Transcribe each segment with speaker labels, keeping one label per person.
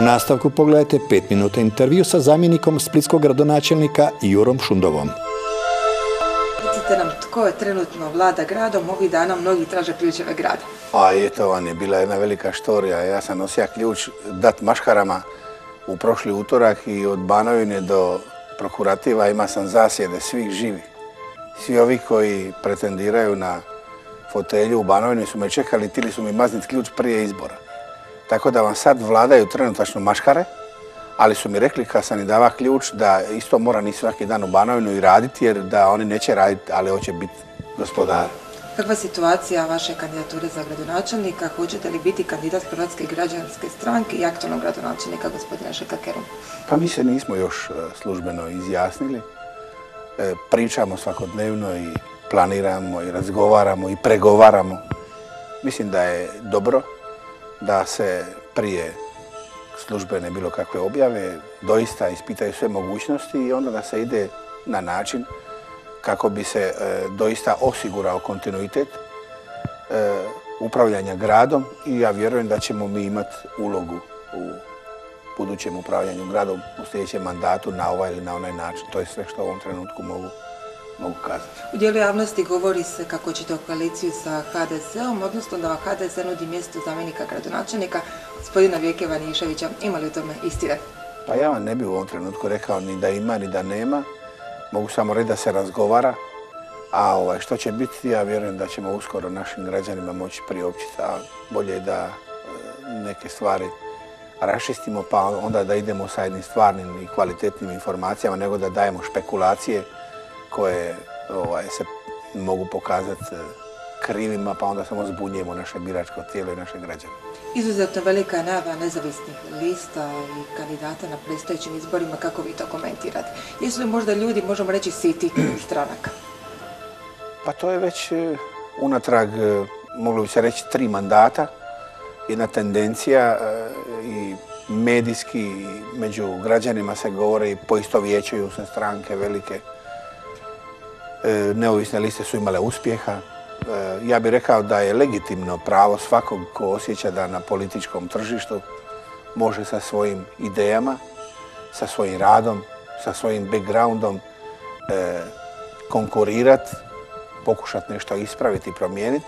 Speaker 1: nastavku pogledajte 5 minuta intervju sa zamjenikom splitskog gradonačelnika Jurom Šundovom.
Speaker 2: Recite nam, tko je trenutno vlada gradom? Ovih dana mnogi traže ključeve grada.
Speaker 3: A eto vam je bila jedna velika štorija. Ja sam nosio ključ dat maškarama u prošli utorak i od Banovine do prokurativa ima sam zasjede svih živih. Svi ovi koji pretendiraju na fotelju u Banovini su me čekali, htjeli su mi mazniti ključ prije izbora. Tako da vam sad vladaju trenutačno maškare, ali su mi rekli kad sam im dava ključ da isto mora ni svaki dan u Banovinu i raditi, jer da oni neće raditi, ali hoće biti gospodari.
Speaker 2: Kakva situacija vaše kandidature za gradonačelnika? Hoćete li biti kandidat Hrvatske građanske stranke i aktualnog gradonačelnika gospodina Željka Keruma?
Speaker 3: Pa mi se nismo još službeno izjasnili. Pričamo svakodnevno i planiramo i razgovaramo i pregovaramo. Mislim da je dobro da se prije službene bilo kakve objave doista ispitaju sve mogućnosti i onda da se ide na način kako bi se doista osigurao kontinuitet upravljanja gradom i ja vjerujem da ćemo mi imati ulogu u budućem upravljanju gradom u sljedećem mandatu na ovaj ili na onaj način. To je sve što u ovom trenutku mogu kazati.
Speaker 2: U dijelu javnosti govori se kako ćete u koaliciju sa HDZ-om, odnosno da HDZ nudi mjesto zamjenika gradonačelnika gospodina Vijeke Vaniševića. Ima li u tome istine?
Speaker 3: Pa ja vam ne bih u ovom trenutku rekao ni da ima ni da nema. Mogu samo reći da se razgovara, a što će biti, ja vjerujem da ćemo uskoro našim građanima moći priopćiti, a bolje je da neke stvari raščistimo, pa onda da idemo sa jednim stvarnim i kvalitetnim informacijama, nego da dajemo špekulacije koje se mogu pokazati krivima, pa onda samo zbunjujemo naše biračko tijelo i naše građane.
Speaker 2: Izuzetno velika je najava nezavisnih lista i kandidata na predstojećim izborima. Kako vi to komentirate? Jesu li možda ljudi, možemo reći, siti stranaka?
Speaker 3: Pa to je već unatrag, moglo bi se reći, 3 mandata. Jedna tendencija i medijski i među građanima se govore i poistovjećuju se stranke velike. Neovisne liste su imale uspjeha. Ja bih rekao da je legitimno pravo svakog ko osjeća da na političkom tržištu može sa svojim idejama, sa svojim radom, sa svojim backgroundom konkurirati, pokušati nešto ispraviti i promijeniti.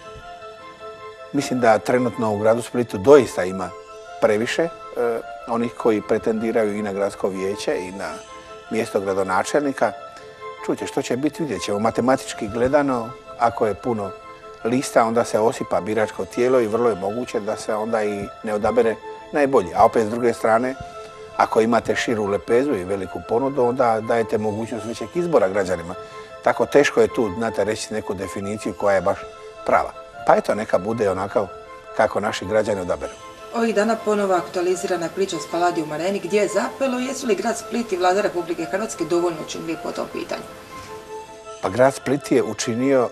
Speaker 3: Mislim da trenutno u gradu Splitu doista ima previše onih koji pretendiraju i na gradsko vijeće i na mjesto gradonačelnika. Čujte, što će biti, vidjet ćemo. Matematički gledano, ako je puno lista, onda se osipa biračko tijelo i vrlo je moguće da se onda i ne odabere najbolji. A opet s druge strane, ako imate širu lepezu i veliku ponudu, onda dajete mogućnost većeg izbora građanima. Tako teško je tu, znate, reći neku definiciju koja je baš prava. Pa eto, neka bude onakav kako naši građani odaberu.
Speaker 2: Ovih dana ponovo aktualizirana priča o Spaladium Areni. Gdje je zapelo? Jesu li grad Split i vlada Republike Hrvatske dovoljno učinili po tom pitanju?
Speaker 3: Pa grad Split je učinio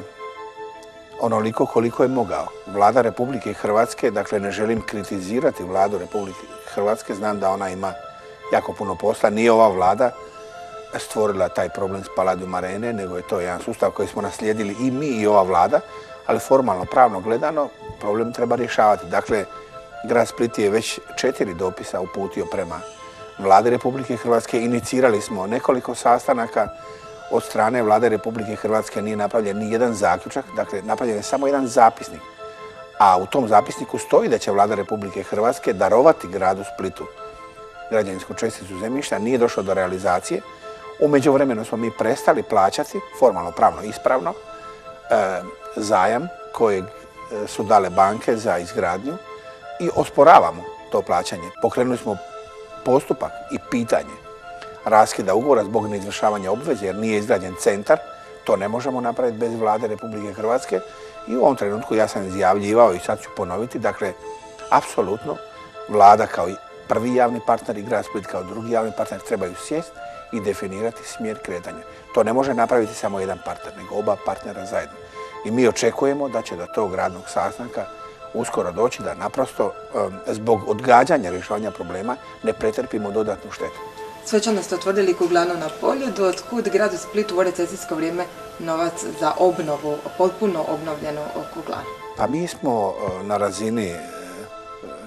Speaker 3: onoliko koliko je mogao. Vlada Republike Hrvatske, dakle ne želim kritizirati vladu Republike Hrvatske, znam da ona ima jako puno posla. Nije ova vlada stvorila taj problem Spaladium Arene, nego je to jedan sustav koji smo naslijedili i mi i ova vlada, ali formalno, pravno gledano, problem treba rješavati. Dakle, grad Split je već 4 dopisa uputio prema vladi Republike Hrvatske. Inicirali smo nekoliko sastanaka. Od strane vlade Republike Hrvatske nije napravljen ni jedan zaključak, dakle napravljen je samo jedan zapisnik. A u tom zapisniku stoji da će vlada Republike Hrvatske darovati gradu Splitu građevinsku česticu zemljišta. Nije došlo do realizacije. U međuvremenu smo mi prestali plaćati, formalno, pravno, ispravno, zajam kojeg su dale banke za izgradnju i osporavamo to plaćanje. Pokrenuli smo postupak i pitanje raskida ugovora zbog neizvršavanja obveze jer nije izgrađen centar. To ne možemo napraviti bez vlade Republike Hrvatske i u ovom trenutku ja sam izjavljivao i sad ću ponoviti, dakle, apsolutno vlada kao i prvi javni partner i grad Split kao drugi javni partner trebaju sjest i definirati smjer kretanja. To ne može napraviti samo jedan partner, nego oba partnera zajedno. I mi očekujemo da će do tog radnog sastanka uskoro doći da naprosto zbog odgađanja rješavanja problema ne pretrpimo dodatnu štetu.
Speaker 2: Svečano ste otvrdili kuglanu na Poljudu. Otkud gradu Splitu u recesijsko vrijeme novac za obnovu, potpuno obnovljenu kuglanu?
Speaker 3: Pa mi smo na razini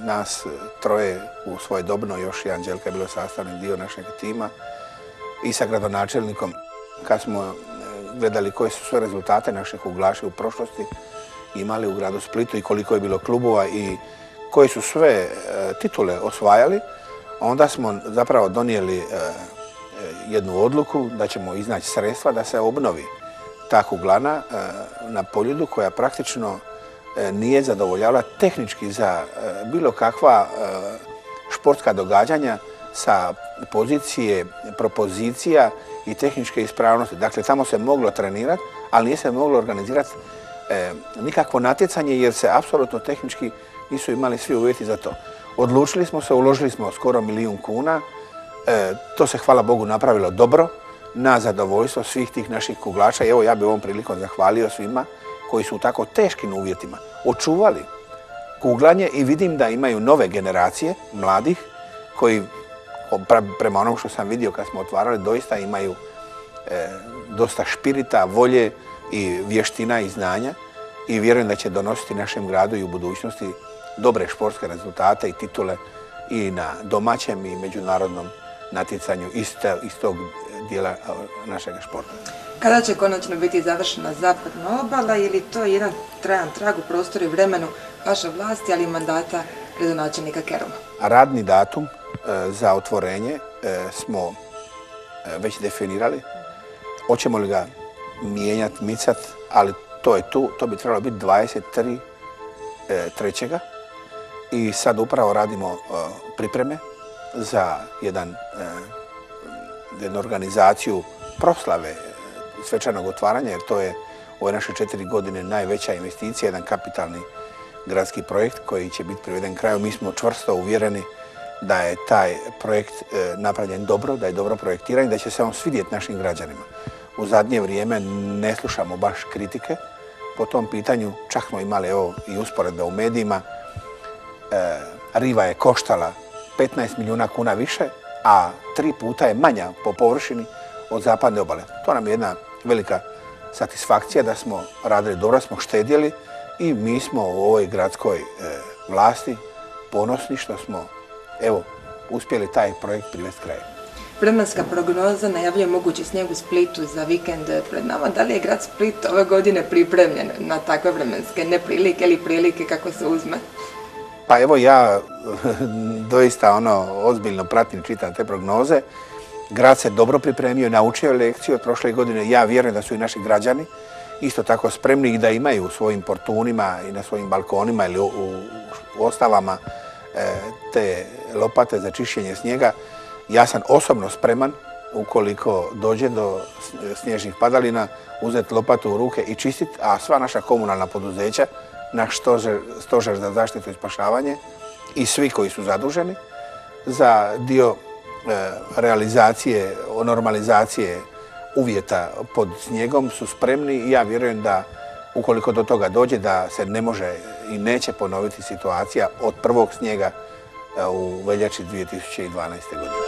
Speaker 3: nas troje u svojedobno, još i Anđelka je bilo sastavni dio našeg tima, i sa gradonačelnikom, kad smo gledali koje su sve rezultate naših uglaša u prošlosti imali u gradu Splitu i koliko je bilo klubova i koje su sve titule osvajali, onda smo zapravo donijeli jednu odluku da ćemo iznaći sredstva da se obnovi ta kuglana na Poljudu, koja praktično nije zadovoljavala tehnički za bilo kakva športska događanja sa pozicije propozicija i tehničke ispravnosti. Dakle, tamo se moglo trenirati, ali nije se moglo organizirati nikakvo natjecanje jer se apsolutno tehnički nisu imali svi uvjeti za to. Odlučili smo se, uložili smo skoro 1 milijun kuna. To se, hvala Bogu, napravilo dobro na zadovoljstvo svih tih naših kuglača. I evo, ja bih ovom prilikom zahvalio svima koji su u tako teškim uvjetima očuvali kuglanje i vidim da imaju nove generacije mladih koji, prema onom što sam vidio kad smo otvarali, doista imaju dosta špirita, volje i vještina i znanja i vjerujem da će donositi našem gradu i u budućnosti dobre športske rezultate i titule i na domaćem i međunarodnom natjecanju iz tog dijela našeg športa.
Speaker 2: Kada će konačno biti završena zapadna obala, je li to jedan trajan trag u prostoru i vremenu vaše vlasti, ali i mandata gradonačelnika Keruma?
Speaker 3: Radni datum za otvorenje smo već definirali. Hoćemo li ga mijenjati, micati, ali to je tu. To bi trebalo biti 23.3. I sad upravo radimo pripreme za jednu organizaciju proslave svečanog otvaranja, jer to je ove naše 4 godine najveća investicija, jedan kapitalni gradski projekt koji će biti priveden kraju. Mi smo čvrsto uvjereni da je taj projekt napravljen dobro, da je dobro projektiran i da će se on svidjeti našim građanima. U zadnje vrijeme ne slušamo baš kritike po tom pitanju, čak smo imali i usporedbe u medijima. Riva je koštala 15 milijuna kuna više, a 3 puta je manja po površini od zapadne obale. To nam je jedna velika satisfakcija da smo radili dobro, smo štedjeli i mi smo u ovoj gradskoj vlasti ponosni što smo uspjeli taj projekt privesti kraju.
Speaker 2: Vremenska prognoza najavljuje mogući snijeg u Splitu za vikend pred nama. Da li je grad Split ove godine pripremljen na takve vremenske neprilike ili prilike kako se uzme?
Speaker 3: Pa evo, ja doista ozbiljno pratim, čitam te prognoze. Grad se dobro pripremio, naučio lekciju od prošle godine. Ja vjerujem da su i naši građani isto tako spremni i da imaju u svojim portunima i na svojim balkonima ili u ostavama te lopate za čišćenje snijega. Ja sam osobno spreman, ukoliko dođe do snježnih padalina, uzeti lopatu u ruke i čistiti, a sva naša komunalna poduzeća, naš stožer za zaštitu i spašavanje i svi koji su zaduženi za dio realizacije, normalizacije uvjeta pod snijegom su spremni i ja vjerujem da ukoliko do toga dođe da se ne može i neće ponoviti situacija od prvog snijega u veljači 2012. godine.